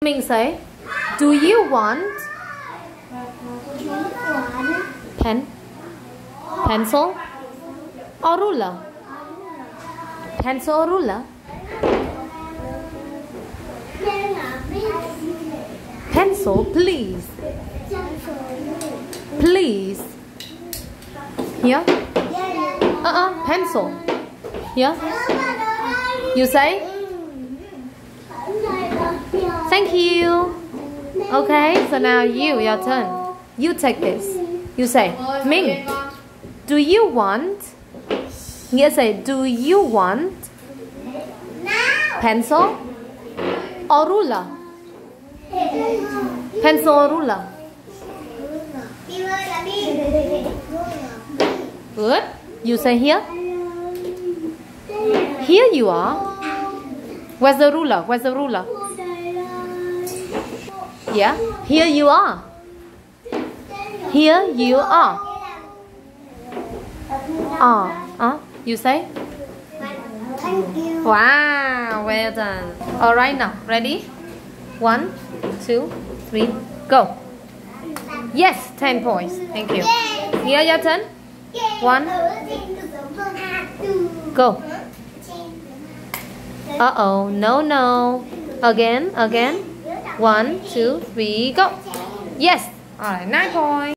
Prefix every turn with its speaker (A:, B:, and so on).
A: Minh say, do you want pencil or ruler? Pencil or ruler? Pencil, please. Please. Here? Pencil. Here? You say? Thank you. Okay, so now your turn. You take this. You say, Minh, do you want? Nghĩa say, do you want pencil or ruler? Pencil or ruler? Good. You say here. Here you are. Where's the ruler? Where's the ruler? Yeah. Here you are. Here you are. You say?
B: Thank you.
A: Wow, well done. Alright now, ready? 1, 2, 3, go. Yes, 10 points. Thank you. Here, your turn. 1, go. Uh-oh, no. Again. 1, 2, 3, go. Yes. Alright, 9 points.